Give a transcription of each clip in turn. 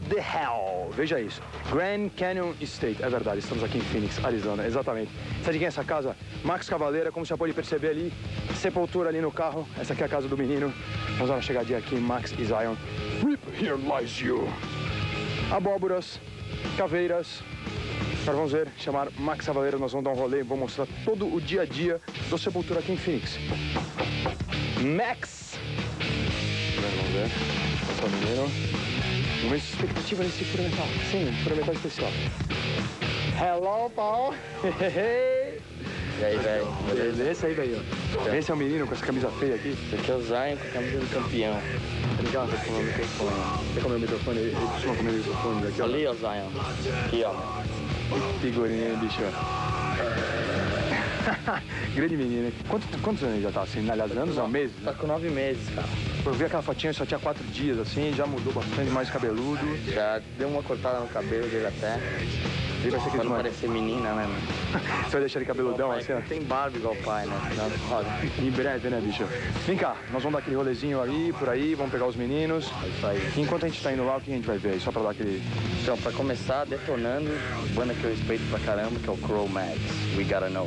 the hell? Veja isso. Grand Canyon State. É verdade, estamos aqui em Phoenix, Arizona, exatamente. Sabe de quem é essa casa? Max Cavaleira, como você já pode perceber ali. Sepultura ali no carro. Essa aqui é a casa do menino. Vamos dar uma chegadinha aqui, Max e Zion. Rip, here lies you. Abóboras, caveiras. Agora vamos ver, chamar Max Cavaleira, nós vamos dar um rolê e vou mostrar todo o dia a dia do Sepultura aqui em Phoenix. Max! Vamos ver, esse é o menino. Uma expectativa nesse furamental. Sim, um furamental especial. Hello, Paul! E aí, velho? Esse aí, velho. Esse é o menino com essa camisa feia aqui. Esse aqui é o Zion com a camisa do campeão. Obrigado por comer o microfone. Quer comer o microfone? Ele costuma comer o microfone daqui, ó. Ali, ó, Zion. Aqui, ó. Figurinha, hein, bicho? Grande menino. Quantos anos ele já tá assim? Aliás, anos ou meses? Tá com 9 meses, cara. Eu vi aquela fotinha, só tinha 4 dias, assim, já mudou bastante, mais cabeludo. Já deu uma cortada no cabelo dele até. Ele vai ser pra não parecer menina, né, mano? Você vai deixar ele cabeludão pai, assim, ó? Tem barba igual o pai, né? Em breve, né, bicho? Vem cá, nós vamos dar aquele rolezinho ali, por aí, vamos pegar os meninos. É isso aí. E enquanto a gente tá indo lá, o que a gente vai ver aí? Só pra dar aquele... Então, pra começar, detonando, banda que eu respeito pra caramba, que é o Cro-Mags. We Gotta Know.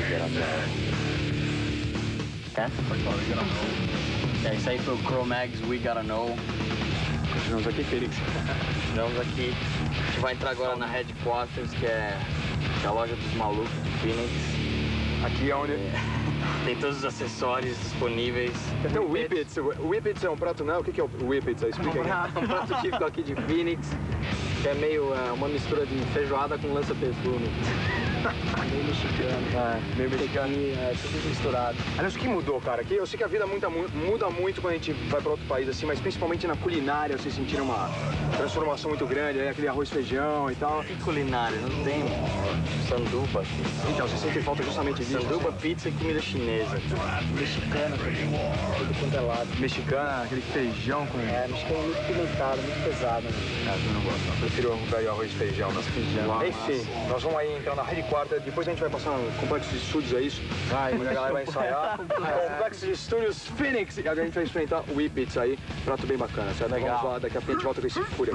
É? Pode falar, We Gotta Know. É isso aí, foi o Cro-Mags, We Gotta Know. Continuamos aqui, Felix. Continuamos aqui. A gente vai entrar agora na Headquarters, que é a loja dos malucos de Phoenix. Aqui é onde... Tem todos os acessórios disponíveis. Tem até o Whippets. O Whippets é um prato, não? O que é o Whippets? Explica aí. Um prato típico aqui de Phoenix, que é meio uma mistura de feijoada com lança-perfume. Meio mexicano. Meio mexicano. É tudo misturado. Aliás, o que mudou, cara? Aqui eu sei que a vida muda muito quando a gente vai para outro país, assim, mas principalmente na culinária, vocês sentiram uma transformação muito grande, né? Aquele arroz, feijão e tal. Que culinária? Não tem sanduba aqui. Então, você sente falta justamente disso? Sanduba, pizza e comida chinesa. Mexicana, tudo quanto é lado. Mexicana, aquele feijão com... mexicano muito pimentado, muito pesado. Eu não gosto, não. Prefiro o arroz e feijão. Enfim, nós vamos aí entrar na Headquarters, depois a gente vai passar no Complexo de Estúdios, é isso? Vai, a galera vai ensaiar. Complexo de Estúdios Phoenix, e a gente vai experimentar o Whippets aí, prato bem bacana, certo? Legal. Vamos lá, daqui a pouco a gente volta com esse fúria.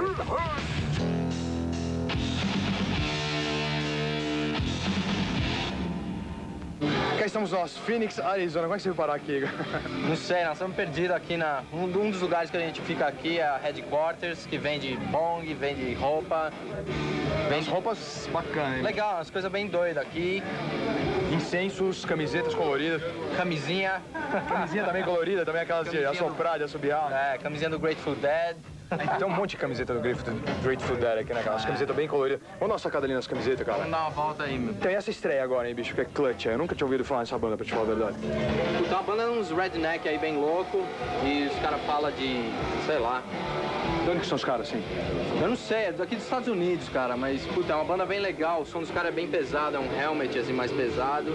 Cá estamos nós, Phoenix, Arizona. Como é que você veio parar aqui? Não sei, nós estamos perdidos aqui na... Um dos lugares que a gente fica aqui é a Headquarters, que vende bong, vende roupa. Vende roupas bacanas, hein? Legal, umas coisas bem doidas aqui. Incensos, camisetas coloridas. Camisinha. Camisinha também colorida, também aquelas de assoprar, de assobiar. É, camisinha do Grateful Dead. Tem um monte de camiseta do Grateful Dead aqui, né, cara? As camisetas bem coloridas. Vamos dar uma sacada ali nas camisetas, cara. Vamos dar uma volta aí, meu. Tem essa estreia agora, hein, bicho, que é Clutch. Eu nunca tinha ouvido falar nessa banda, pra te falar a verdade. Puta, uma banda é uns redneck aí bem louco. E os caras falam de... sei lá. De onde que são os caras, assim? Eu não sei, é daqui dos Estados Unidos, cara. Mas, puta, é uma banda bem legal. O som dos caras é bem pesado, é um helmet, assim, mais pesado.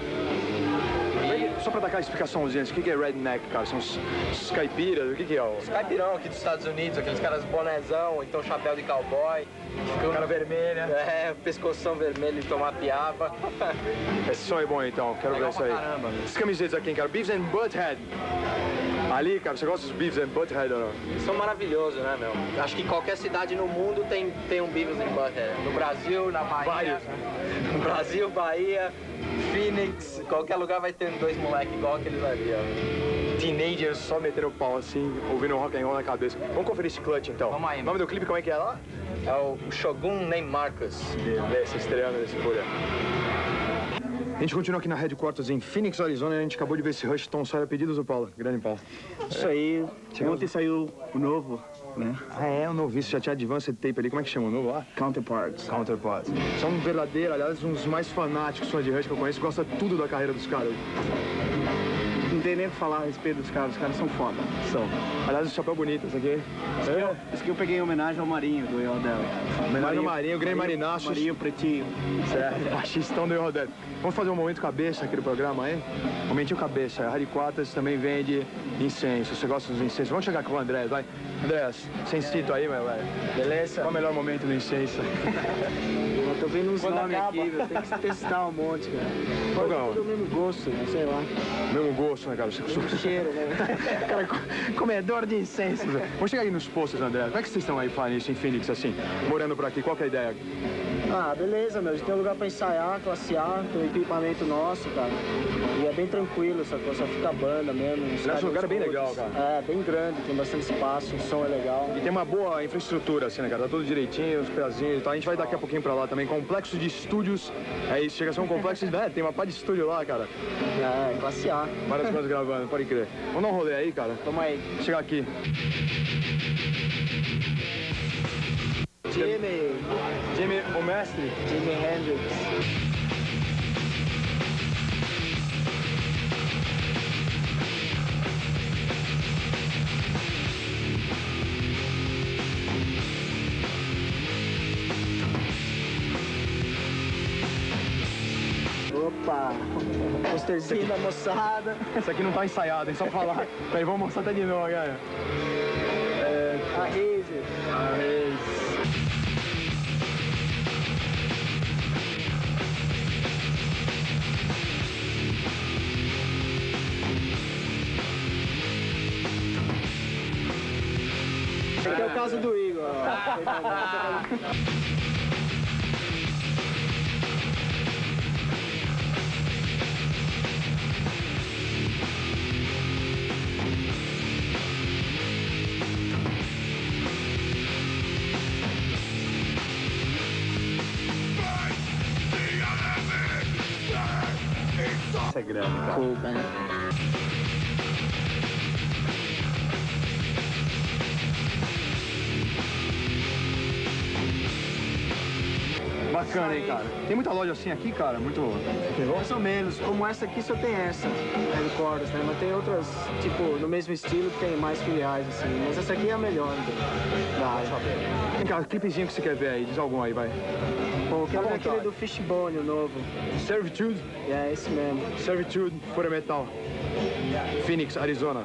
Só pra dar aquela explicaçãozinha, o que é redneck, cara? São os caipiras? O que é o... Os caipirão aqui dos Estados Unidos, aqueles caras bonézão, então chapéu de cowboy. Cara vermelha. É, pescoção vermelho de tomar piaba. Esse som é bom, então. Quero ver isso aí. Caramba, Essas camisetas aqui, cara. Beavis and Butthead. Ali, cara, você gosta dos Beavis and Butthead ou não? Eles são maravilhosos, né, meu? Acho que qualquer cidade no mundo tem um Beavis and Butthead. No Brasil, na Bahia. Vários, né? No Brasil, Bahia, Phoenix, qualquer lugar vai ter dois moleques igual aqueles ali, ó. Teenagers só meteram o pau assim, ouvindo rock and roll na cabeça. Vamos conferir esse Clutch, então. Vamos aí, O nome do clipe, como é que é lá? É o Shogun Nem Marcus. Beleza, estreando nesse folha. A gente continua aqui na Headquarters em Phoenix, Arizona, e a gente acabou de ver esse Rush Tom Sawyer pedidos do Paulo. Grande Paulo. Isso aí. Ontem saiu o novo, né? Ah, é, o noviço, já tinha Advanced Tape ali, como é que chama o novo lá? Counterparts. Counterparts. São verdadeiros, aliás, um dos mais fanáticos fãs de Rush que eu conheço, gosta tudo da carreira dos caras. Não tem nem o que falar a respeito dos caras, os caras são foda. São. Aliás, o chapéu bonito, isso aqui. Isso que eu peguei em homenagem ao Marinho, do Eldel. Homenagem ao Marinho, o grande Marinaços. Marinho Pretinho. Certo, baixistão do Eldel. Vamos fazer um momento cabeça aqui do programa aí? Momentinho cabeça. A Headquarters também vende incenso. Você gosta dos incensos? Vamos chegar com o Andrés, vai. Andrés, sensito aí, meu velho. Beleza? Qual é o melhor momento do incenso? Tô vendo uns nomes aqui, velho. Tem que testar um monte, cara. Pode ter tudo o mesmo gosto, né? Sei lá. Mesmo gosto, né, cara? Mesmo cheiro, né? Cara, comedor de incensos. Vamos chegar aí nos postos, André. Como é que vocês estão aí falando isso em Phoenix, assim? Morando por aqui, qual que é a ideia? Ah, beleza, meu. A gente tem um lugar pra ensaiar, classe A, tem um equipamento nosso, cara. E é bem tranquilo, essa coisa, só fica a banda mesmo. Esse lugar é bem legal, cara. É, bem grande, tem bastante espaço, o som é legal. E tem uma boa infraestrutura, assim, né, cara? Tá tudo direitinho, os pedazinhos e tal. A gente vai daqui a pouquinho pra lá também. Complexo de estúdios. É isso, chega a ser um complexo de... tem uma pá de estúdio lá, cara. É, classe A. Várias coisas gravando, pode crer. Vamos dar um rolê aí, cara? Toma aí. Chegar aqui. Jimi, o mestre? Jimi Hendrix. Opa! Posterzinho da moçada. Isso aqui não tá ensaiado, é só falar. Peraí, vamos mostrar até de novo, cara. A Razer. A Razer. Esse é o caso do Igor. Isso é grande, cara. Cool, man. Bacana, hein, cara? Tem muita loja assim aqui, cara? Muito... Mais ou menos. Como essa aqui só tem essa, Headquarters, né? Mas tem outras, tipo, no mesmo estilo que tem mais filiais, assim. Mas essa aqui é a melhor da área. Vem cá, clipezinho que você quer ver aí, diz algum aí, vai. Bom, eu quero ver aquele do Fishbone, o novo. Servitude? É, esse mesmo. Servitude, Pura Metal. Phoenix, Arizona.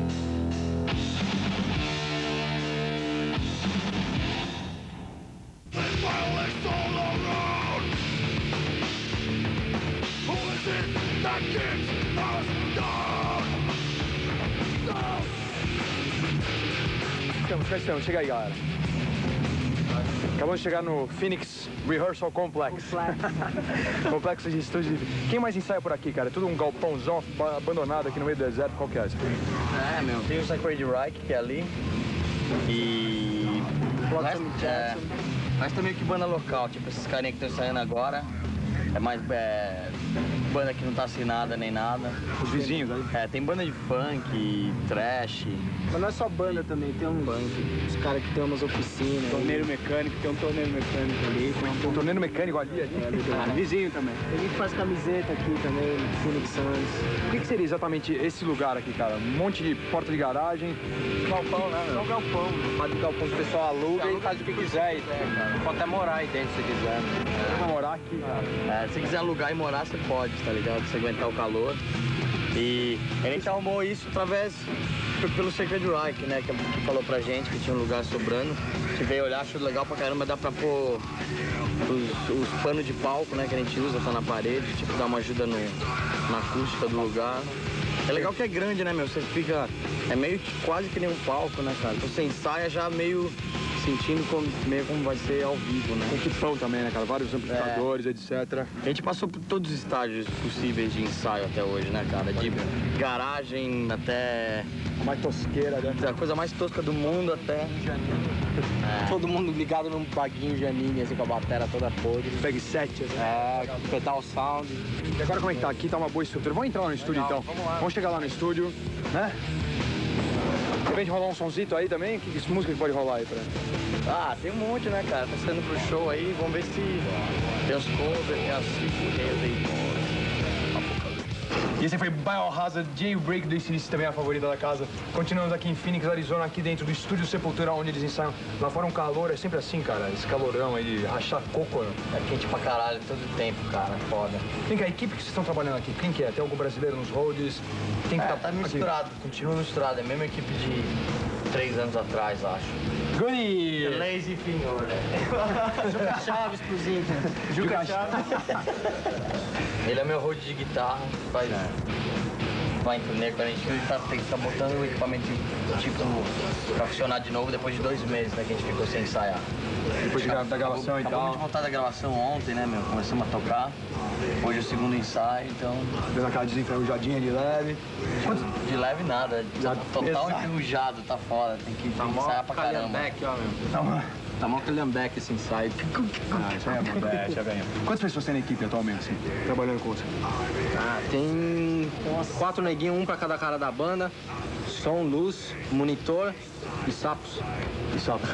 Estamos, chega aí, galera. Acabamos de chegar no Phoenix Rehearsal Complex. Complexo de estúdio. Quem mais ensaia por aqui, cara? É tudo um galpãozão abandonado aqui no meio do deserto. Qual que é essa? É, meu, tem o Sacred Reich, que é ali. E... mas também que banda local, tipo esses carinha que estão ensaiando agora. É mais banda que não tá assinada nem nada. Os vizinhos aí? É, tem banda de funk, trash. Mas não é só banda também, tem uns caras que tem umas oficinas. Torneiro mecânico, tem um torneiro mecânico ali. Tem um torneiro mecânico ali. Vizinho também. Tem gente que faz camiseta aqui também, Phoenix Suns. O que seria exatamente esse lugar aqui, cara? Um monte de porta de garagem. Galpão, né, meu? É um galpão. Faz de galpão que o pessoal aluga e faz o que quiser aí, cara. Pode até morar aí dentro se quiser. Vamos morar aqui. Se quiser alugar e morar, você pode, tá ligado? Se aguentar o calor. E a gente arrumou isso pelo Sacred Reich, né? Que falou pra gente que tinha um lugar sobrando. A gente veio olhar, achou legal pra caramba, dá pra pôr os panos de palco, né? Que a gente usa, tá na parede, tipo, dá uma ajuda na acústica do lugar. É legal que é grande, né, meu? Você fica... É meio que quase que nem um palco, né, cara? Então você ensaia já meio sentindo meio como vai ser ao vivo, né? Tem equipão também, né, cara? Vários amplificadores, etc. A gente passou por todos os estágios possíveis de ensaio até hoje, né, cara? De garagem até... A mais tosqueira, né? A coisa mais tosca do mundo até... Todo mundo ligado num baguinho Janine, assim, com a bateria toda podre. Bag 7, assim. Pedal sound. E agora como é que tá? Aqui tá uma boa estrutura. Vamos entrar lá no estúdio, então. Vamos chegar lá no estúdio, né? De repente rolar um sonzito aí também? Que música que pode rolar aí pra... tem um monte, né, cara? Tá saindo pro show aí, vamos ver se tem os covers, tem as figurinhas aí. E esse foi Biohazard Jailbreak do AC/DC, também a favorita da casa. Continuamos aqui em Phoenix, Arizona, aqui dentro do estúdio Sepultura, onde eles ensaiam. Lá fora um calor, é sempre assim, cara. Esse calorão aí de rachar coco. Né? É quente pra caralho todo tempo, cara. Foda. Quem que é a equipe que vocês estão trabalhando aqui? Quem que é? Tem algum brasileiro nos roads? Quem que tá misturado, continua misturado. É a mesma equipe de 3 anos atrás, acho. Goody! Lazy Finhor. Juca Chaves pros índios. Juca Chaves. Ele é meu road de guitarra, faz... Vai em turnê, quando a gente tem que ficar botando o equipamento tipo pra funcionar de novo depois de 2 meses, né, que a gente ficou sem ensaiar. Depois da gravação e tal. Acabamos de voltar da gravação ontem, né, meu? Começamos a tocar. Hoje é o segundo ensaio, então... Dando aquela desenferrujadinha de leve. De leve nada, total enferrujado, tá foda. Tem que ensaiar pra caramba. Calhambeque, ó, meu. Tá mó calhambeque esse ensaio. Ah, isso aí é bom. Já ganhou. Quantas pessoas tem na equipe atualmente, assim, trabalhando com você? Ah, tem umas 4 neguinhos, um pra cada cara da banda. Som, luz, monitor e sapos. E sapos.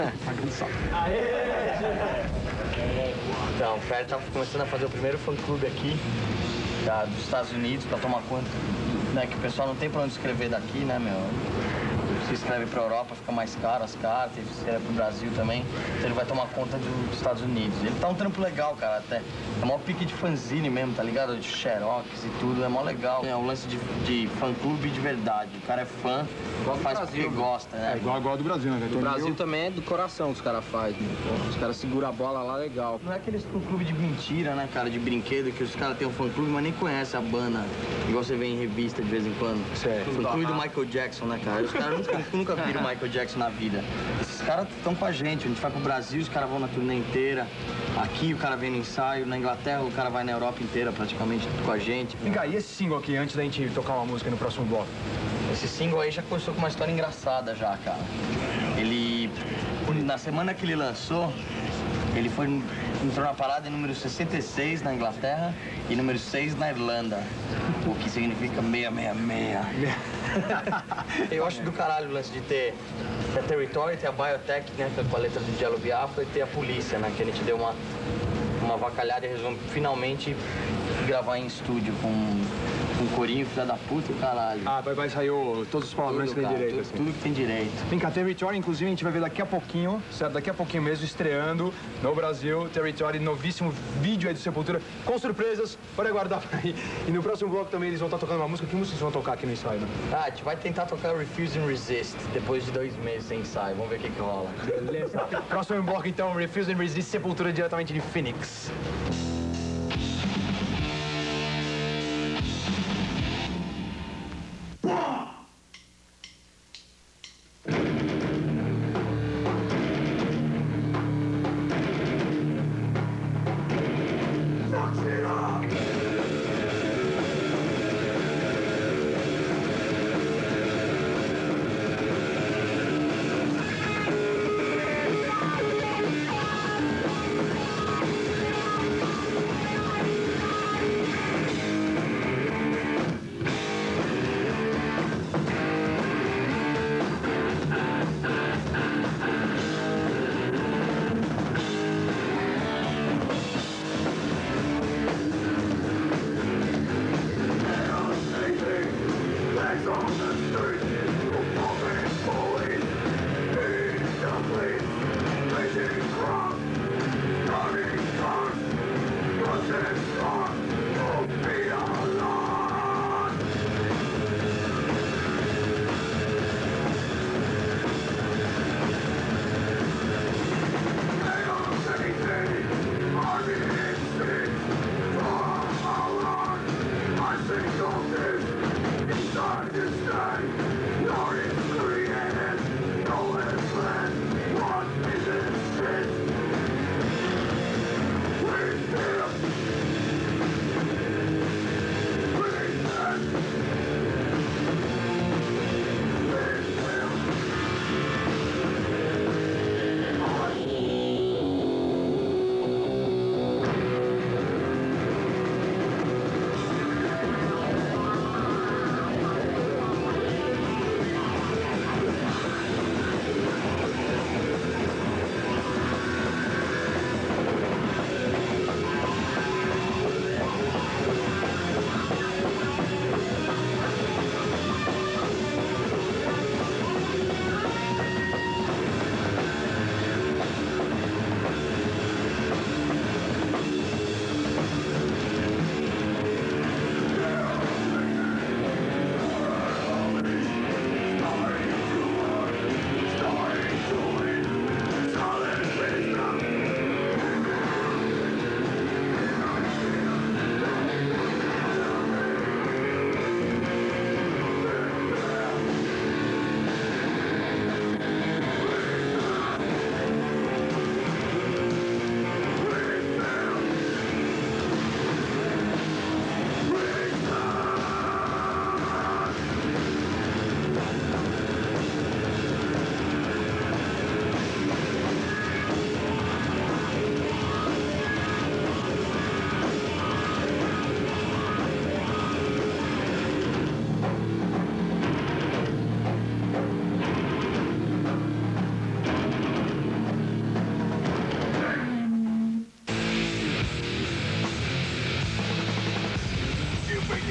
Então, o Fer tá começando a fazer o primeiro fã-clube aqui dos Estados Unidos pra tomar conta, né, que o pessoal não tem pra onde escrever daqui, né, meu? Se escreve pra Europa, fica mais caro as cartas, se escreve pro Brasil também, então ele vai tomar conta dos Estados Unidos. Ele tá um trampo legal, cara, até. É maior pique de fanzine mesmo, tá ligado? De xerox e tudo, é mó legal. É um lance de fã-clube de verdade. O cara é fã, faz porque gosta, né? É igual do Brasil, né? Do Brasil também é do coração que os caras fazem. Os caras seguram a bola lá legal. Não é aqueles fã-clube de mentira, né, cara, de brinquedo, que os caras têm um fã-clube, mas nem conhecem a banda, igual você vê em revista de vez em quando. Certo. Fã-clube do Michael Jackson, né, cara? Os caras nunca viram o Michael Jackson na vida. Esses caras estão com a gente vai pro Brasil, os caras vão na turnê inteira. Aqui o cara vem no ensaio, na Inglaterra o cara vai na Europa inteira praticamente com a gente. Vem cá, e esse single aqui, antes da gente tocar uma música no próximo bloco? Esse single aí já começou com uma história engraçada já, cara. Ele, na semana que ele lançou, ele entrou na parada em número 66 na Inglaterra e número 6 na Irlanda, o que significa 666. Eu acho do caralho o lance de ter a Territory, ter a Biotech, né, com a letra do Jello Biafra, e ter a polícia, né, que a gente deu uma avacalhada e resolveu finalmente gravar em estúdio com um corinho, filha da puta, caralho. Ah, vai sair todos os palavrões que tem direito, tudo, assim. Tudo que tem direito. Vem cá, Territory, inclusive, a gente vai ver daqui a pouquinho, certo? Daqui a pouquinho mesmo, estreando no Brasil, Territory, novíssimo vídeo aí do Sepultura, com surpresas, pode aguardar por aí. E no próximo bloco também eles vão estar tocando uma música. Que música vocês vão tocar aqui no ensaio, né? Ah, a gente vai tentar tocar Refuse and Resist, depois de 2 meses sem ensaio. Vamos ver o que rola. Beleza. Próximo bloco, então, Refuse and Resist, Sepultura, diretamente de Phoenix.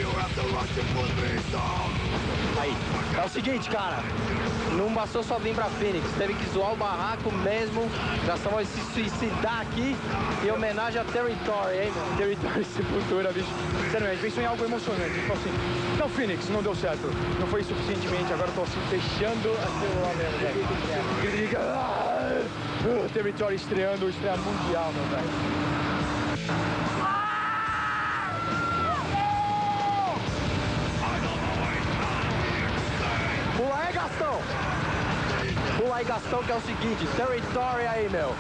Aí, é o seguinte, cara, não bastou só vir pra Phoenix, teve que zoar o barraco mesmo, já estamos se suicidar aqui em homenagem a Territory, hein, meu? Territory Sepultura, bicho. Sério, a gente pensou em algo emocionante. Tipo assim, não, Phoenix, não deu certo. Não foi suficientemente, agora eu tô assim, fechando aquilo lá mesmo, velho. Territory estreando, estreia mundial, meu velho. Pula aí, Gastão! Pula aí, Gastão, que é o seguinte, Territory aí, meu.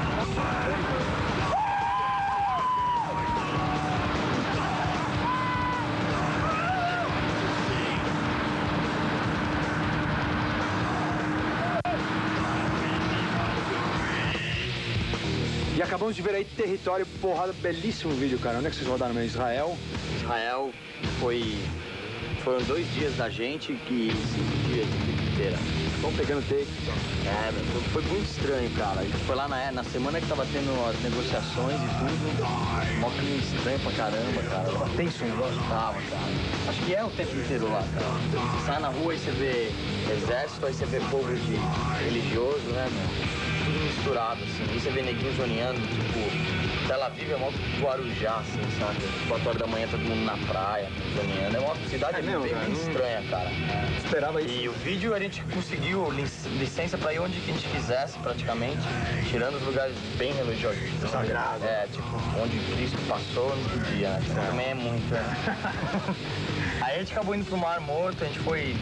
E acabamos de ver aí Território, porrada, belíssimo vídeo, cara. Onde é que vocês rodaram mesmo? Israel? Israel foram 2 dias da gente e 5 dias de vida inteira. Vão pegando take. Foi muito estranho, cara. A gente foi lá na semana que tava tendo as negociações e tudo. Mó clima estranho pra caramba, cara. Tava tenso o negócio? Tava, cara. Acho que é o tempo inteiro lá, cara. Você sai na rua e você vê exército, aí você vê povo de religioso, né, meu? Tudo misturado, assim. E você vê neguinhos zoneando, tipo, Tel Aviv é mó Guarujá, assim, sabe? 4 horas da manhã todo mundo na praia, zoneando. É uma cidade bem estranha, cara. Esperava isso. E o vídeo a gente conseguiu licença pra ir onde que a gente quisesse, praticamente, tirando os lugares bem religiosos. Sagrado. Tipo, onde Cristo passou, não podia, né? Também é muito, né? Aí a gente acabou indo pro Mar Morto, a gente foi...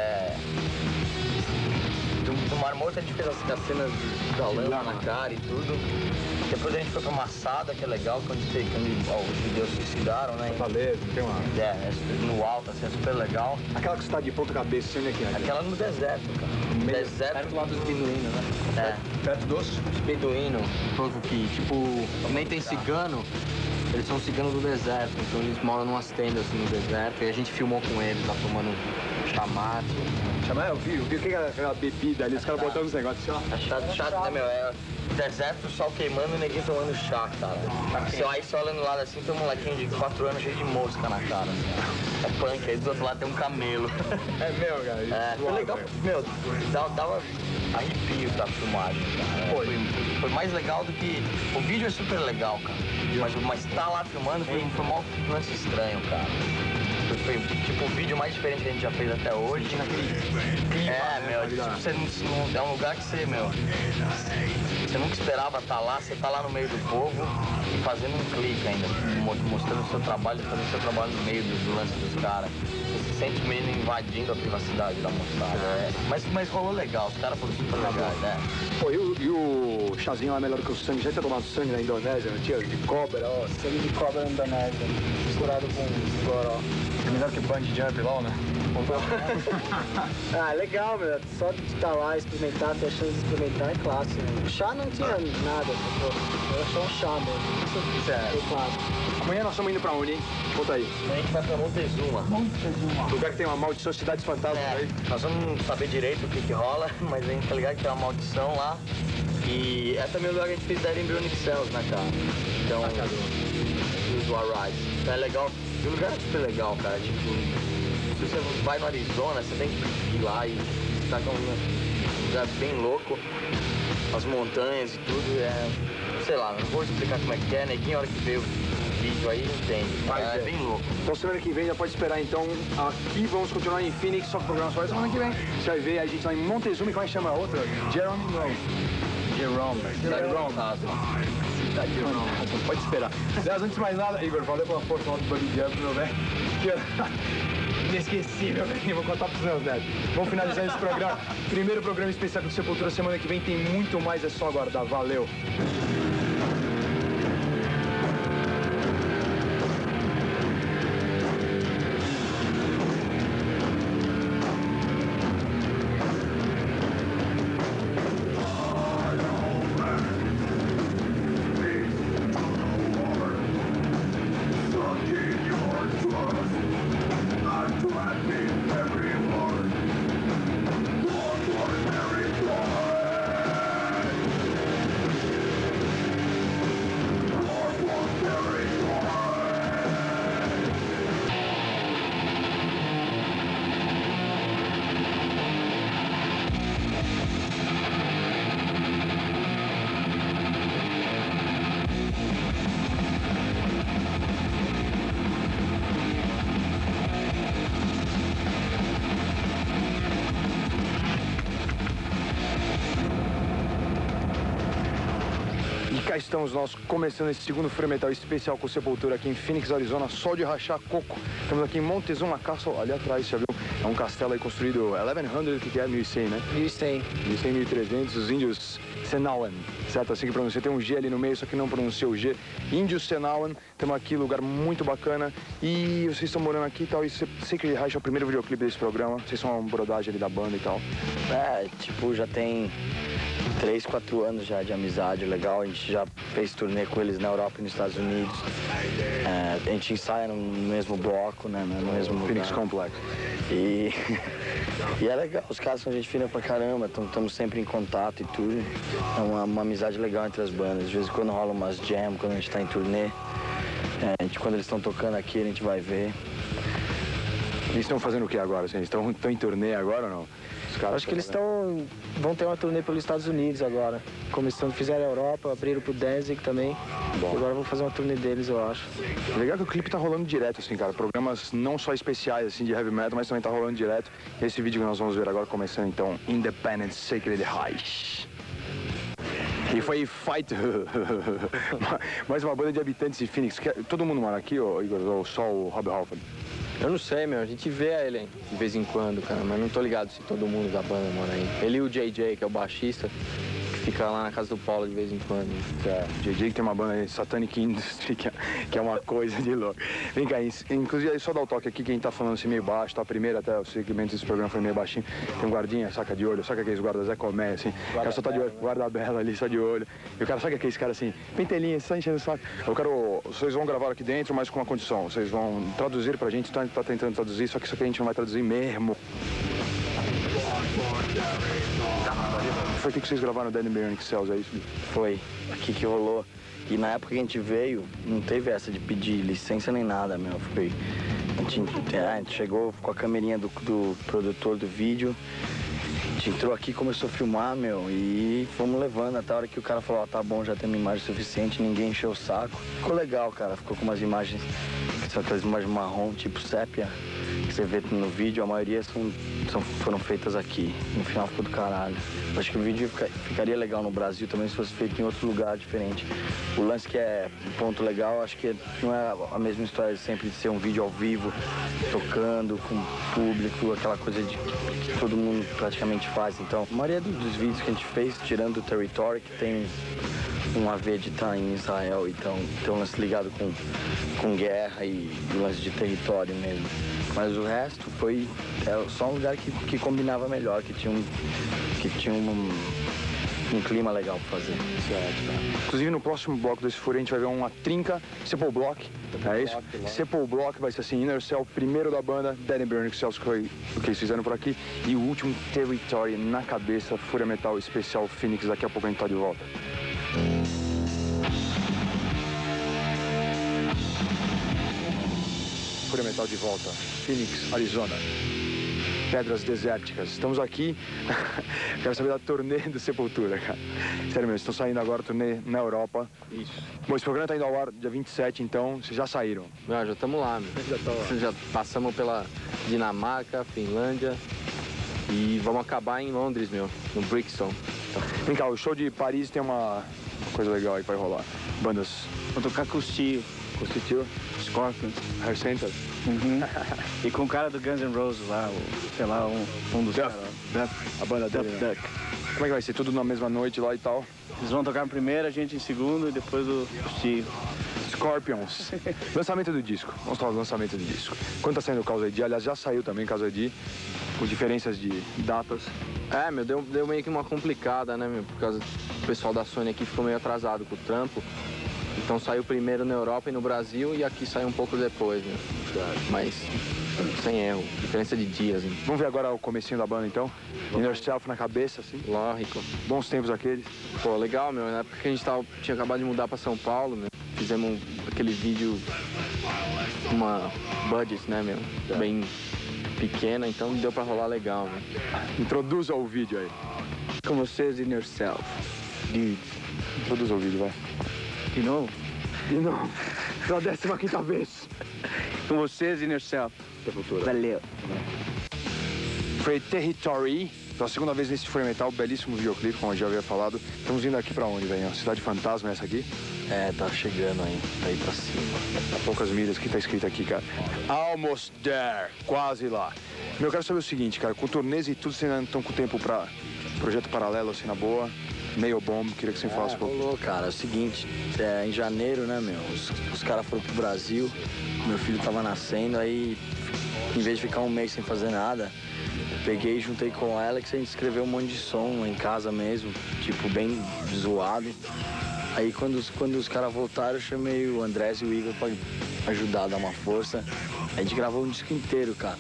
Do Mar Morto a gente fez as cenas da lama na cara e tudo. Depois a gente foi pra Massada, que é legal, onde os judeus se suicidaram, né? Valeu, tem uma... No alto, assim, é super legal. Aquela que você tá de ponta cabeça, onde é que é? Aquela no deserto, cara. No deserto. Perto lá dos beduínos, né? Perto dos? Beduíno, um povo que, tipo, nem tem cigano. Eles são ciganos do deserto, então eles moram numas tendas assim no deserto. E a gente filmou com eles lá tomando chamate. Eu vi o que é aquela bebida ali, os caras botando os negócios, sei lá. É chato, né, meu? É deserto, o sol queimando e ninguém tomando chá, cara. Aí você olha no lado assim, tem um molequinho de 4 anos cheio de mosca na cara. Assim. É punk, aí do outro lado tem um camelo. É meu, cara. Foi legal, meu, dava arrepio pra filmagem, cara. Foi mais legal do que... O vídeo é super legal, cara. Mas tá lá filmando foi um lance estranho, cara. Foi tipo o vídeo mais diferente que a gente já fez até hoje. Tipo, você não, é um lugar que você nunca esperava estar lá, você tá lá no meio do povo e fazendo um clique ainda, mostrando o seu trabalho, fazendo o seu trabalho no meio do lance dos caras. Você se sente meio invadindo a privacidade da moçada. Mas rolou legal, os caras foram super legais, né? Pô, e o chazinho lá é melhor que o sangue? Já tinha tomado sangue na Indonésia, não tinha? De cobra, ó. Sangue de cobra na Indonésia, misturado com goró. É melhor que bungee jump lá, né? Legal, meu. Só de estar lá, experimentar, ter a chance de experimentar é clássico, né? O chá não tinha nada, era só um chá mesmo. Isso é clássico. Amanhã nós estamos indo pra onde, hein? Conta aí. A gente vai pra Montezuma. Lugar que tem uma maldição, cidades fantasmas aí. Nós vamos saber direito o que rola, mas a gente tá ligado que tem uma maldição lá. E é também o lugar que a gente fez da Embryonic Cells, né, cara? Então, os Warriors. Então é legal. E o lugar é super legal, cara. Tipo, se você vai no Arizona, você tem que ir lá e tá com um lugar bem louco. As montanhas e tudo, sei lá, não vou explicar como é que é, neguinho, a hora que vê o vídeo aí, entende. É bem louco. Então semana que vem já pode esperar, então, aqui vamos continuar em Phoenix, só que o programa só vai semana que vem. Você vai ver a gente lá em Montezuma, como é que chama a outra? Jerome. Pode esperar. Aliás, antes de mais nada, Igor, valeu pela força do Buggy Jump, meu velho. Inesquecível, velho. Vou contar pros meus netos. Vamos finalizar esse programa. Primeiro programa especial do Sepultura. Semana que vem tem muito mais, é só aguardar. Valeu. estamos nós começando esse segundo Fúria Metal especial com Sepultura aqui em Phoenix, Arizona, sol de rachar coco. Estamos aqui em Montezuma Castle, ali atrás, já viu? É um castelo aí construído 1100, que é 1100, né? 1100. 1100, 1300, os índios Senawan, certo? Assim que pronuncia, tem um G ali no meio, só que não pronuncia o G. Índios Senawan, estamos aqui, lugar muito bacana. E vocês estão morando aqui e tal, e Sacred Reich é o primeiro videoclipe desse programa. Vocês são uma brodagem ali da banda e tal. É, tipo, já tem 3, 4 anos já de amizade legal. A gente já fez turnê com eles na Europa e nos Estados Unidos. A gente ensaia no mesmo bloco, né? No mesmo lugar. Phoenix Complex. E é legal, os caras são gente fina pra caramba, estamos sempre em contato e tudo. É uma amizade legal entre as bandas. De vez em quando rola umas jam, quando a gente tá em turnê. Quando eles estão tocando aqui, a gente vai ver. Eles estão fazendo o que agora? Assim? Estão em turnê agora ou não? Acho que eles vão ter uma turnê pelos Estados Unidos agora. Fizeram a Europa, abriram pro Danzig também. Bom. E agora vão fazer uma turnê deles, eu acho. Legal que o clipe tá rolando direto, assim, cara. Programas não só especiais, assim, de heavy metal, mas também tá rolando direto. E esse vídeo que nós vamos ver agora, começando, então, Independent Sacred Reich. E foi Fight... mais uma banda de habitantes de Phoenix. Todo mundo mora aqui, ou Igor, ou só o Rob Halford? Eu não sei, meu. A gente vê ele de vez em quando, cara. Mas não tô ligado se todo mundo da banda mora aí. Ele e o JJ, que é o baixista, que fica lá na casa do Paulo de vez em quando. JJ que tem uma banda aí, Satanic Industry, que é uma coisa de louco. Vem cá, inclusive só dar o toque aqui, quem tá falando assim meio baixo, tá? Primeiro até o segmento desse programa foi meio baixinho. Tem um guardinha, saca de olho, saca aqueles guardas Zé Comé, assim. O cara só tá de olho, guarda-bela ali, só de olho. E o cara, sabe aqueles caras assim, pentelinha, só enchendo o saco. Vocês vão gravar aqui dentro, mas com uma condição. Vocês vão traduzir pra gente, tá tentando traduzir, só que isso aqui a gente não vai traduzir mesmo. Foi aqui que vocês gravaram Dead and Bionic Cells, é isso? Foi, aqui que rolou. E na época que a gente veio, não teve essa de pedir licença nem nada, meu. A gente chegou com a camerinha do produtor do vídeo. A gente entrou aqui, começou a filmar, meu, e fomos levando até a hora que o cara falou, tá bom, já tem uma imagem suficiente, ninguém encheu o saco. Ficou legal, cara, ficou com umas imagens, que são aquelas imagens marrom, tipo sépia, que você vê no vídeo, a maioria foram feitas aqui. No final ficou do caralho. Acho que o vídeo ficaria legal no Brasil também se fosse feito em outro lugar diferente. O lance que é um ponto legal, acho que não é a mesma história de sempre de ser um vídeo ao vivo, tocando com o público, aquela coisa que todo mundo praticamente faz. Então, a maioria dos vídeos que a gente fez, tirando o Territory, que tem um AV de estar em Israel, então tem um lance ligado com guerra e lance de território mesmo. Mas o resto foi só um lugar que combinava melhor, que tinha um clima legal pra fazer. Inclusive no próximo bloco desse Fúria a gente vai ver uma trinca, Sepul Block, é isso? Sepul Block vai ser assim, Inner Cell, primeiro da banda, Dead and Bionic Cells, que foi o que eles fizeram por aqui, e o último Territory na cabeça, Fúria Metal especial Phoenix, daqui a pouco a gente tá de volta. Fúria Metal de volta, Phoenix, Arizona. Pedras desérticas. Estamos aqui. Quero saber da turnê do Sepultura, cara. Sério mesmo, estão saindo agora turnê na Europa. Isso. Bom, esse programa tá indo ao ar dia 27, então vocês já saíram. Não, já estamos lá, meu. Já passamos pela Dinamarca, Finlândia e vamos acabar em Londres, meu, no Brixton. Vem cá, o show de Paris tem uma coisa legal aí que vai rolar. Bandas. Vou tocar com o Steel. Constituiu, Scorpions. Hair Center. E com o cara do Guns N' Roses lá, sei lá, um dos caras. A banda dele, né? Como é que vai ser? Tudo na mesma noite lá e tal? Eles vão tocar primeiro, a gente em segundo e depois o Steel. Scorpions. Lançamento do disco. Vamos falar do lançamento do disco. Quando tá saindo o Causa ID? Aliás, já saiu também o Causa ID, com diferenças de datas. É, meu, deu meio que uma complicada, né, meu? Por causa do pessoal da Sony aqui ficou meio atrasado com o trampo. Então saiu primeiro na Europa e no Brasil e aqui saiu um pouco depois, né? Mas sem erro, diferença de dias, né? Vamos ver agora o comecinho da banda, então? Inner Self na cabeça, assim? Lógico. Bons tempos aqueles. Pô, legal, meu. Na época que a gente tinha acabado de mudar pra São Paulo, meu, fizemos aquele vídeo, uma budget, né, meu? Bem pequena, então deu pra rolar legal, né? Introduza o vídeo aí. Com vocês, Inner Self. Dude. Introduza o vídeo, vai. De novo? De novo. Pela 15ª vez. Com vocês, Inner Self. Sepultura. Valeu. Foi Territory, pela segunda vez nesse Fúria Metal, belíssimo videoclipe, como eu já havia falado. Estamos indo aqui pra onde, velho? Cidade Fantasma, essa aqui? É, tá chegando aí, tá aí pra cima. A poucas milhas, o que tá escrito aqui, cara? Almost there, quase lá. Eu quero saber o seguinte, cara, com turnês e tudo, vocês ainda estão com tempo pra projeto paralelo, assim, na boa? Nail Bomb, queria que você falasse um pouco. Rolou, cara, é o seguinte, em janeiro, né, meu, os caras foram pro Brasil, meu filho tava nascendo, aí, em vez de ficar um mês sem fazer nada, peguei e juntei com o Alex e a gente escreveu um monte de som em casa mesmo, tipo, bem zoado. Aí quando os caras voltaram, eu chamei o Andrés e o Igor pra ajudar a dar uma força. A gente gravou um disco inteiro, cara.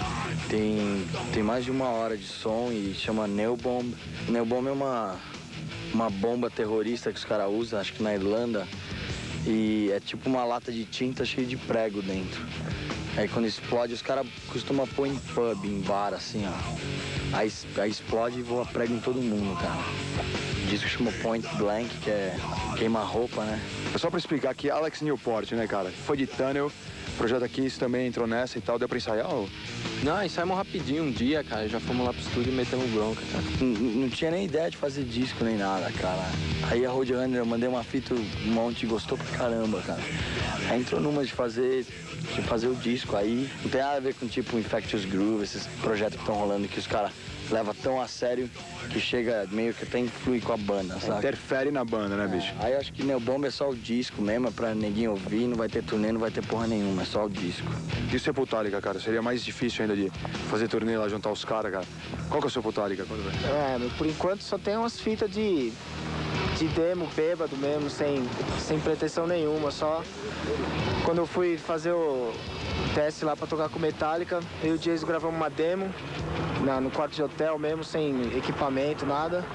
Tem mais de 1 hora de som e chama Nail Bomb. Nail Bomb é uma bomba terrorista que os caras usam, acho que na Irlanda. E é tipo uma lata de tinta cheia de prego dentro. Aí quando explode, os caras costumam pôr em pub, em bar, assim, ó. Aí explode e voa prego em todo mundo, cara. O disco chama Point Blank, que é queima-roupa, né? É só pra explicar aqui, Alex Newport, né, cara? Foi de Tunnel, o projeto aqui, isso também entrou nessa e tal, deu pra ensaiar ou... Não, ensaiamos rapidinho um dia, cara. Já fomos lá pro estúdio e metemos bronca, cara. Não tinha nem ideia de fazer disco nem nada, cara. Aí a Roadrunner, eu mandei uma fita, um monte, gostou pra caramba, cara. Aí entrou numa de fazer o disco. Aí não tem nada a ver com tipo Infectious Groove, esses projetos que estão rolando que os caras levam tão a sério que chega meio que até influi com a banda, sabe? Interfere na banda, né, bicho? Aí acho que Nail Bomb é só o disco mesmo, é pra ninguém ouvir, não vai ter turnê, não vai ter porra nenhuma, é só o disco. E o Sepultálica, cara? Seria mais difícil ainda de fazer turnê lá, juntar os caras, cara. Qual que é o Sepultálica? Por enquanto só tem umas fitas de demo, bêbado mesmo, sem pretensão nenhuma, só quando eu fui fazer o teste lá pra tocar com Metallica, eu e o Jason gravamos uma demo no quarto de hotel mesmo, sem equipamento, nada.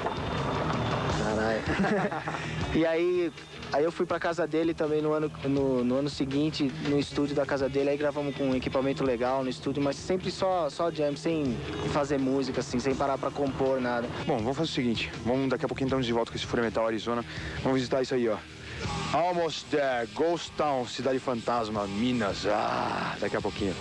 Caralho. E aí eu fui pra casa dele também no ano seguinte, no estúdio da casa dele, aí gravamos com um equipamento legal no estúdio, mas sempre só jam, sem fazer música, assim, sem parar pra compor, nada. Bom, vamos fazer o seguinte, vamos daqui a pouquinho estamos de volta com esse Fúria Metal Arizona, vamos visitar isso aí, ó. Almost There, Ghost Town, Cidade Fantasma, Minas, daqui a pouquinho.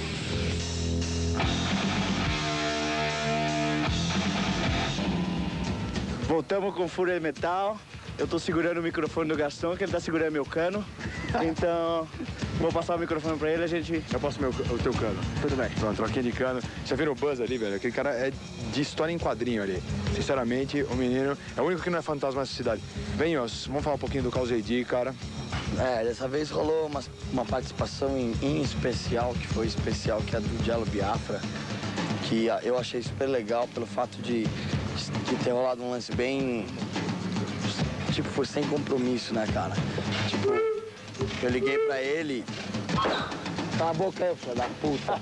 Voltamos com Fúria Metal. Eu tô segurando o microfone do Gastão, que ele tá segurando meu cano. Então, vou passar o microfone pra ele, Eu posso o teu cano. Tudo bem. Pronto, troquinha de cano. Já viram o Buzz ali, velho? Aquele cara é de história em quadrinho ali. Sinceramente, o menino é o único que não é fantasma nessa cidade. Vem, ó, vamos falar um pouquinho do Cause AD, cara. Dessa vez rolou uma participação em especial, que foi especial, que é a do Jello Biafra, que eu achei super legal pelo fato de ter rolado um lance bem... Tipo, foi sem compromisso, né, cara? Tipo, eu liguei pra ele... Cala a boca aí, filho da puta.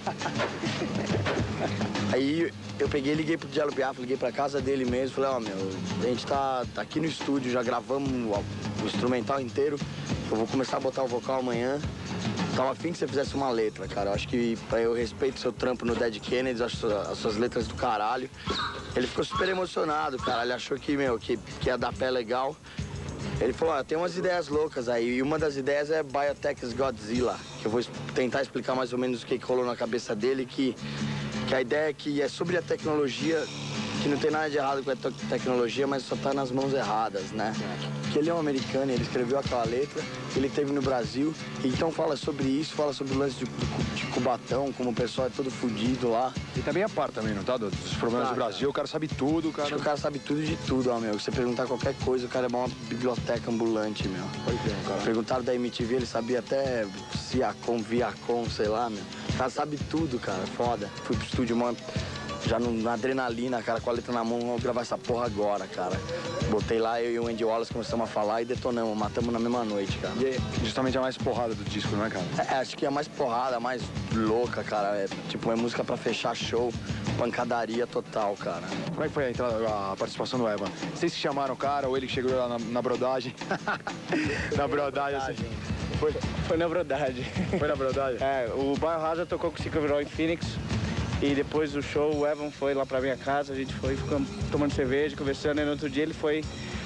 Aí eu peguei e liguei pro Jello Biafra, liguei pra casa dele mesmo. Falei, a gente tá aqui no estúdio, já gravamos o instrumental inteiro. Eu vou começar a botar o vocal amanhã. Tava afim que você fizesse uma letra, cara. Eu acho que eu respeito seu trampo no Dead Kennedys, acho as suas letras do caralho. Ele ficou super emocionado, cara. Ele achou que ia dar pé legal. Ele falou, tem umas ideias loucas aí. E uma das ideias é Biotech's Godzilla, que eu vou tentar explicar mais ou menos o que rolou na cabeça dele, que a ideia é que é sobre a tecnologia, que não tem nada de errado com a tecnologia, mas só tá nas mãos erradas, né? Que ele é um americano, ele escreveu aquela letra, ele teve no Brasil, então fala sobre isso, fala sobre o lance de Cubatão, como o pessoal é todo fudido lá. E também a par também, não tá? Dos problemas do Brasil, o cara sabe tudo, cara. Acho que o cara sabe tudo de tudo, meu. Se você perguntar qualquer coisa, o cara é uma biblioteca ambulante, meu. Pode ver, cara. Perguntaram da MTV, ele sabia até Viacom, sei lá, meu. O cara sabe tudo, cara, foda. Fui pro estúdio, mano. Já na adrenalina, cara, com a letra na mão, vamos gravar essa porra agora, cara. Botei lá, eu e o Andy Wallace começamos a falar e detonamos, matamos na mesma noite, cara. E justamente a mais porrada do disco, não é, cara? Acho que é a mais porrada, a mais louca, cara. É música pra fechar show, pancadaria total, cara. Como é que foi a participação do Evan? Vocês que chamaram o cara ou ele que chegou lá na brodagem? Na brodagem, assim. Foi na brodagem. Foi na brodagem? O Biohazard tocou com o Sick Overall em Phoenix. E depois do show, o Evan foi lá pra minha casa, a gente ficamos tomando cerveja, conversando, e no outro dia ele foi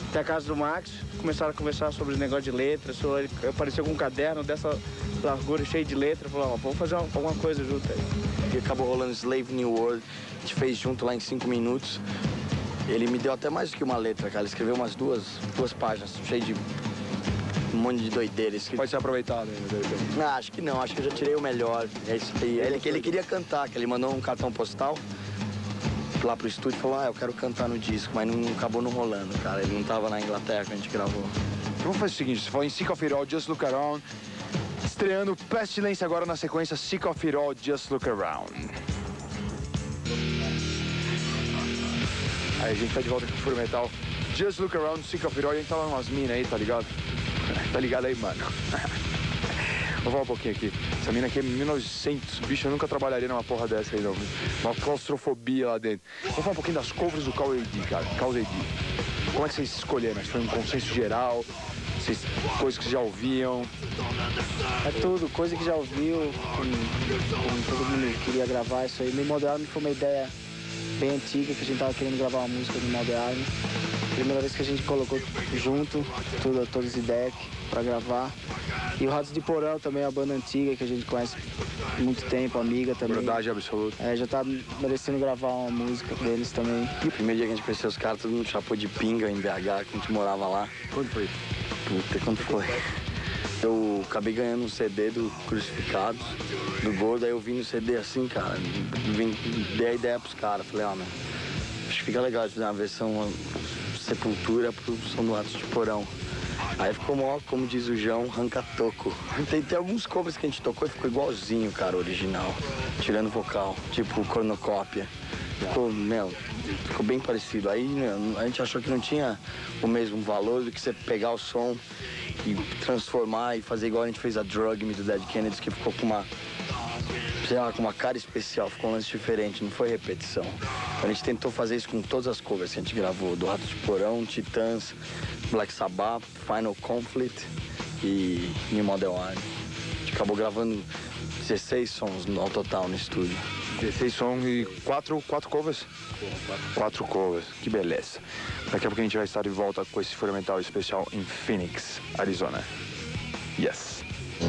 até a casa do Max, começaram a conversar sobre o negócio de letras, ele apareceu com um caderno dessa largura cheio de letras, falou, ó, vamos fazer alguma coisa junto aí. E acabou rolando Slave New World, a gente fez junto lá em 5 minutos. Ele me deu até mais do que uma letra, cara, ele escreveu umas duas páginas, cheio de um monte de doideira. Pode ser aproveitado ainda. Acho que não, acho que eu já tirei o melhor. É isso aí. Ele queria cantar, que ele mandou um cartão postal lá pro estúdio e falou, eu quero cantar no disco, mas não acabou não rolando, cara. Ele não tava na Inglaterra quando a gente gravou. Vamos fazer o seguinte, você falou em Sick of It All, Just Look Around. Estreando Pestilence agora na sequência, Sick of It All, Just Look Around. Aí a gente tá de volta com o Fúria Metal. Just Look Around, Sick of It All. A gente tava umas minas aí, tá ligado? Tá ligado aí, mano? Vou falar um pouquinho aqui. Essa mina aqui é 1900. Bicho, eu nunca trabalharia numa porra dessa aí, não. Uma claustrofobia lá dentro. Vamos falar um pouquinho das covers do Causa AD, cara. Causa AD. Como é que vocês escolheram? Foi um consenso geral? Vocês, coisas que já ouviam? É tudo, coisa que já ouviu, como todo mundo queria gravar isso aí. No Model Army foi uma ideia bem antiga, que a gente tava querendo gravar uma música do Model Army. Primeira vez que a gente colocou junto, todas as ideias pra gravar. E o Ratos de Porão também é uma banda antiga, que a gente conhece há muito tempo, amiga também. Verdade absoluta. Já tá merecendo gravar uma música deles também. E o primeiro dia que a gente conheceu os caras, todo mundo chapou de pinga em BH, que a gente morava lá. Quando foi? Puta, quando foi? Eu acabei ganhando um CD do Crucificados, do Gordo, aí eu vim no CD assim, cara, dei a ideia pros caras, falei, mano, acho que fica legal de fazer uma versão Sepultura pro som do Ratos de Porão. Aí ficou mó, como diz o João, ranca-toco. Tem alguns covers que a gente tocou e ficou igualzinho, cara, original, tirando vocal, tipo cornucópia. Ficou bem parecido. Aí a gente achou que não tinha o mesmo valor do que você pegar o som e transformar e fazer igual a gente fez a Drug Me do Dead Kennedys, que ficou com uma, sei lá, com uma cara especial, ficou um lance diferente, não foi repetição. A gente tentou fazer isso com todas as covers que a gente gravou, do Ratos de Porão, Titãs, Black Sabbath, Final Conflict e New Model Army. A gente acabou gravando 16 sons no total no estúdio. 16 sons e 4 covers? 4 covers, que beleza. Daqui a pouco a gente vai estar de volta com esse Fúria Metal especial em Phoenix, Arizona. Yes.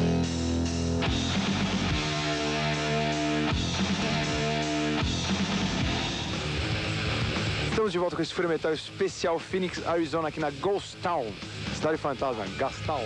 Estamos de volta com esse Fúria Metal especial Phoenix, Arizona, aqui na Ghost Town. Cidade Fantasma, Gastown.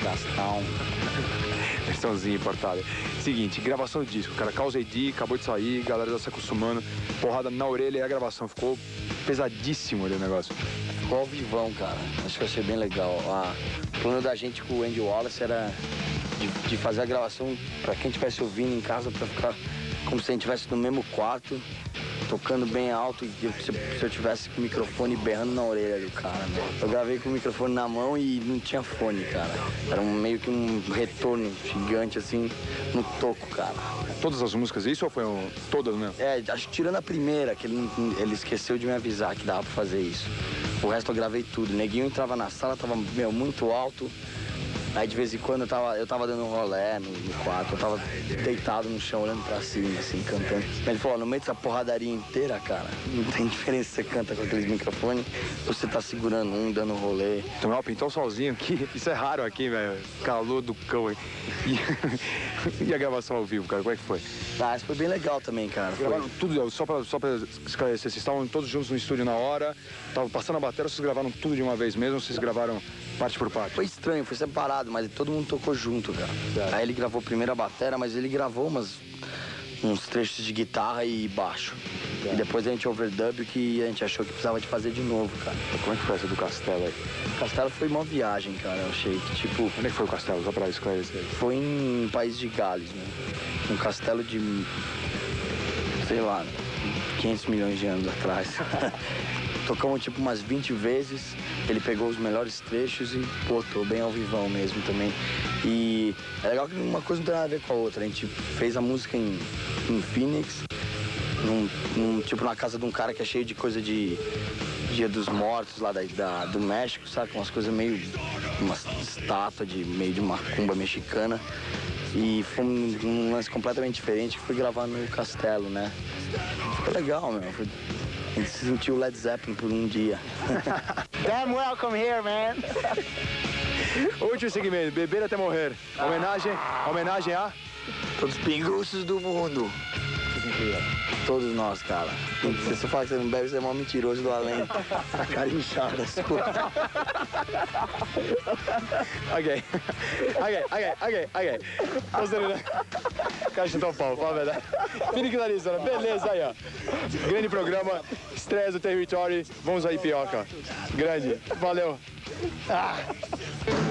Versãozinha importada. Seguinte, gravação do disco, cara, Causa AD, acabou de sair, galera já se acostumando, porrada na orelha e a gravação ficou pesadíssimo ali o negócio. Ficou ao vivão, cara, acho que vai ser bem legal. O plano da gente com o Andy Wallace era de fazer a gravação pra quem estivesse ouvindo em casa, pra ficar como se a gente estivesse no mesmo quarto, tocando bem alto, e se eu tivesse com o microfone berrando na orelha do cara, né? Eu gravei com o microfone na mão e não tinha fone, cara. Era meio que um retorno gigante, assim, no toco, cara. Todas as músicas, isso ou foi todas mesmo? Acho que tirando a primeira, que ele esqueceu de me avisar que dava pra fazer isso. O resto eu gravei tudo. O neguinho entrava na sala, tava, muito alto. Aí de vez em quando eu tava dando um rolé no quarto, eu tava deitado no chão olhando pra cima, assim, cantando. Ele falou, no meio dessa porradaria inteira, cara, não tem diferença se você canta com aqueles microfones ou você tá segurando um, dando rolê. Tomei um pintão sozinho aqui, isso é raro aqui, velho, calor do cão. E a gravação ao vivo, cara, como é que foi? Isso foi bem legal também, cara. Gravaram tudo, só pra esclarecer, vocês estavam todos juntos no estúdio na hora, estavam passando a bateria, vocês gravaram tudo de uma vez mesmo, vocês gravaram parte por parte? Foi estranho, foi separado, mas todo mundo tocou junto, cara. Certo. Aí ele gravou primeiro a bateria, mas ele gravou uns trechos de guitarra e baixo. Certo. E depois a gente overdub, que a gente achou que precisava de fazer de novo, cara. Como é que foi essa do Castelo aí? O Castelo foi uma viagem, cara, eu achei que, tipo... Onde é que foi o Castelo, só pra esclarecer? Foi em País de Gales, né? Um castelo de, sei lá, 500 milhões de anos atrás. Tocamos tipo umas 20 vezes, ele pegou os melhores trechos e botou bem ao vivão mesmo também. E é legal que uma coisa não tem nada a ver com a outra. A gente fez a música em Phoenix, tipo na casa de um cara que é cheio de coisa de Dia dos Mortos lá do México, sabe? Umas coisas meio, uma estátua meio de macumba mexicana. E foi um lance completamente diferente que foi gravar no Castelo, né? Ficou legal, meu. A gente sentiu Led Zeppelin por um dia. Damn welcome here, man. Último segmento, beber até morrer. Homenagem a... Todos os pinguços do mundo. Todos nós, cara. Se você fala que você não bebe, você é mó mentiroso do além. A cara inchada, sua. Ok. Caixa São Paulo, fala a verdade. Phoenix, Arizona, beleza aí, ó. Grande programa, estreia do Territory. Vamos aí, Pioca. Grande, valeu.